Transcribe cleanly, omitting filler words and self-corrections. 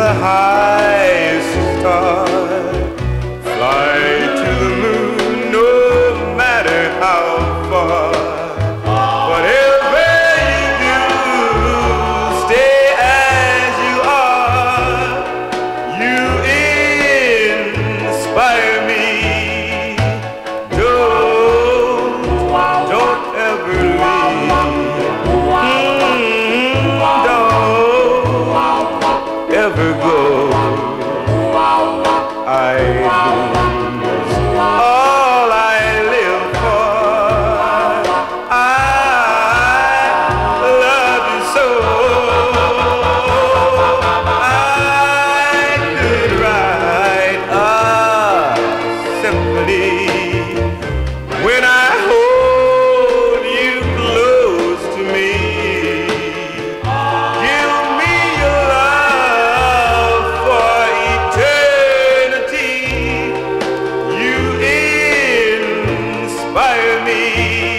the highest star. Fly to the moon, no matter how far. Whatever you do, stay as you are. You inspire me. Don't ever leave. Don't ever go. I lose all I live for. I love you so. I could write a symphony when I hold you close to me. Give me your love for eternity. You inspire me.